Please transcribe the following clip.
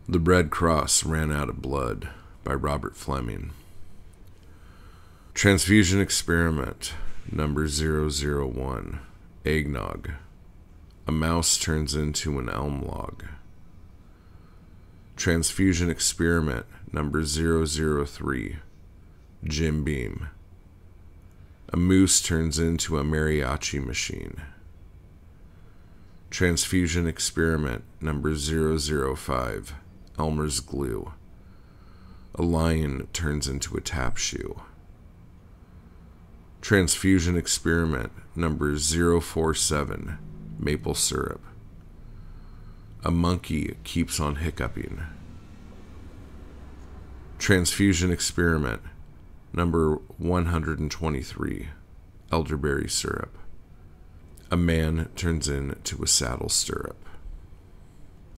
The Red Cross Ran Out of Blood by Robert Fleming. Transfusion Experiment number 001. Eggnog. A mouse turns into an elm log. Transfusion Experiment number 003. Jim Beam. A moose turns into a mariachi machine. Transfusion Experiment number 005. Elmer's Glue. A lion turns into a tap shoe. Transfusion Experiment number 047. Maple Syrup. A monkey keeps on hiccuping. Transfusion Experiment number 123. Elderberry Syrup. A man turns into a saddle stirrup.